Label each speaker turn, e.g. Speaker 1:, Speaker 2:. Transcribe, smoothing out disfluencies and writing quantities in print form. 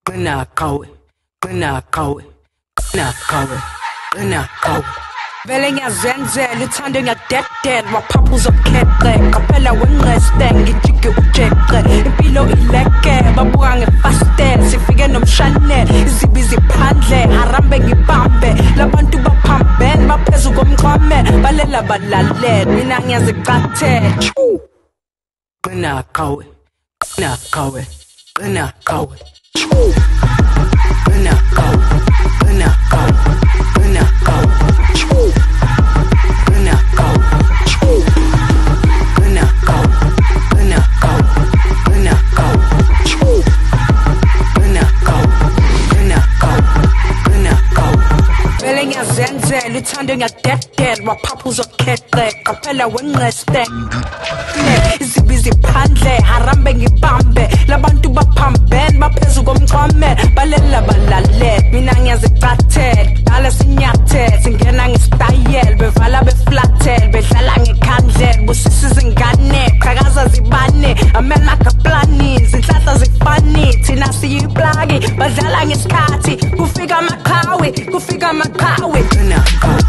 Speaker 1: Vele ngiyazenzela uthando ngiyadedela waphaphuz okheqe qaphela wenqeste ngijike ujeqe impilo ileke babuka ngefastel sifike nomshanel izibi ziphandle harambe ngibambe labantu baphambene baphezulu komqhame balela balalela mina ngiyazicathela qina qawe qina qawe qina qawe qina qawe qina qawe qina qawe ngiyazenzela uthando ngiyadedela waphaphuz okheqe qaphela wenqeste izibi ziphandle harambe ngibambe labantu baphambene baphezulu komqhame balela balalela mina ngiyazicathela dala sinyathela singena ngesitayela bevala beflathela bedlala ngekhandlela busisi izingane qhakaza zibane amena kaplani izinhlahla zifani thina siyiplagi badlala ngesikhathi kufika amaqhawe